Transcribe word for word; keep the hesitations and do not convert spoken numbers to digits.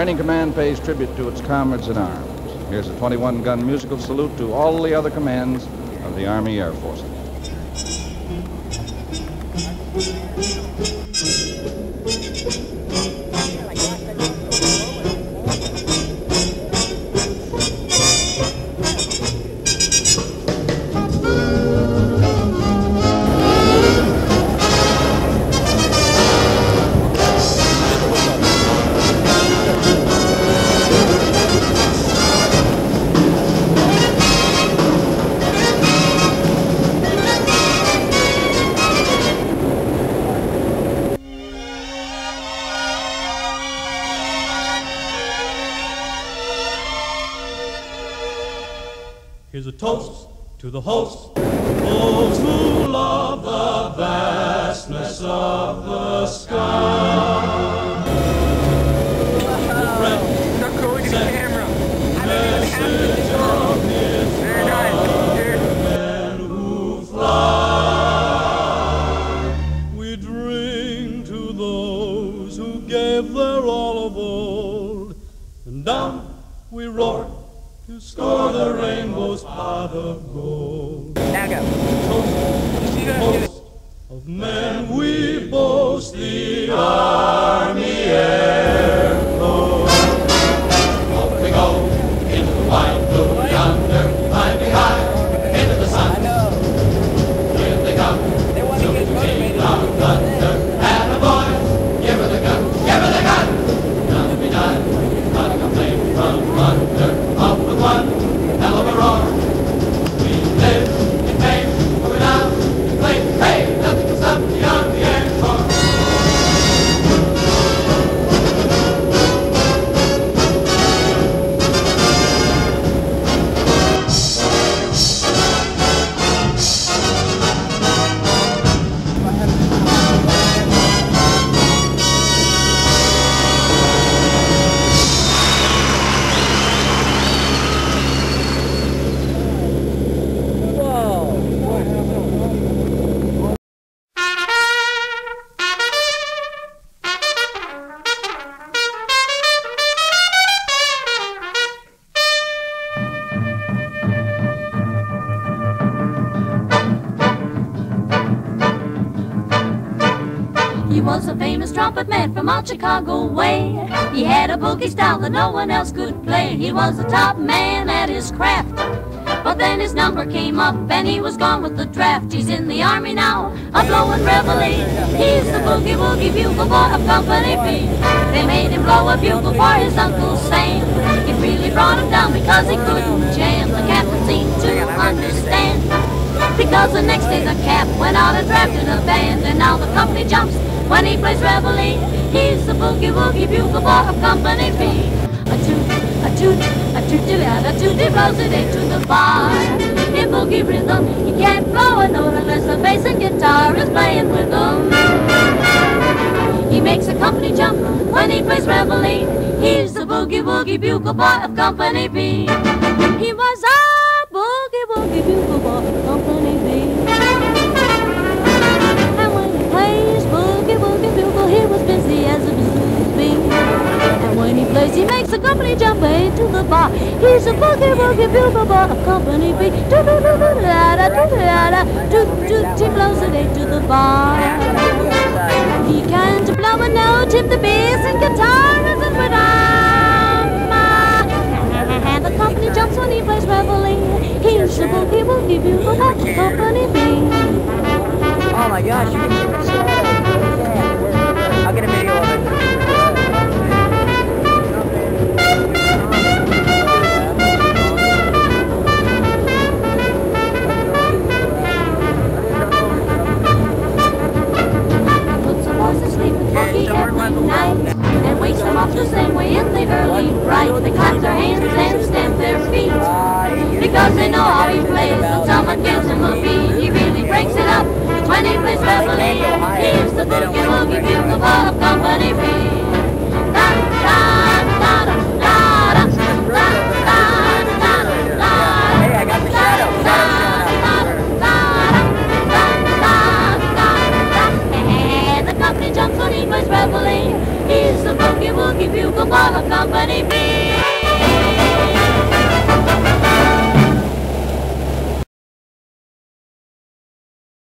Training Command pays tribute to its comrades in arms. Here's a twenty-one gun musical salute to all the other commands of the Army Air Forces. Here's a toast to the host, those who love the vastness of the sky. Wow. Not going to the camera. I don't even have to. Very nice. Men who fly. We drink to those who gave their all of old, and down we roar to score the rainbow's pot of gold. Now go. Toast, toast of men we boast, the Army Air Force. Off we go into the wide blue yonder, climbing high into the sun. Here they come They want to to get beat motivated. our thunder. And a boy, give her the gun, give her the gun. None to be done, cutting a flame from under. Up with one hell of a roar. We live in pain, we're down in flame. Hey, nothing can stop the Army Air Force. He was a famous trumpet man from out Chicago way. He had a boogie style that no one else could play. He was the top man at his craft. But then his number came up and he was gone with the draft. He's in the Army now, a blowing reveille. He's the boogie woogie bugle boy of Company B. They made him blow a bugle for his Uncle Sam. It really brought him down because he couldn't jam. The captain seemed to understand, because the next day the cap went out and drafted a band. And now the company jumps when he plays reveille. He's the boogie woogie bugle boy of Company B. A toot, a toot, a toot, a toot, he blows it into the bar. In boogie rhythm, he can't blow a note unless the bass and guitar is playing with him. He makes a company jump when he plays reveille. He's the boogie woogie bugle boy of Company B. He was a boogie woogie bugle boy of Company B. And when he plays boogie woogie bugle, he was busy as a blues bee. And when he plays, he makes the company jump way to the bar. He's a boogie woogie bugle boy of Company B. Do do do do da da do da da do do. He blows it eight to the bar. He can't blow a note if the bass and guitar isn't with him. And the company jumps when he plays reveille. He's the boogie woogie bugle boy of Company B. Oh my gosh, you can take a shot. I'll get a video of it. Puts the horse to sleep with boogie every night and wakes them up the same way in the early bright. They clap their hands and stamp their feet because they know how he plays. When someone gives him a beat, he really breaks it up. When he plays reveille, he's the boogie woogie bugle boy of Company B. Da da da da da da da da da da. Hey, I got the shadow. And the company jumps when he plays reveille. He's the the boogie woogie bugle while a company beat.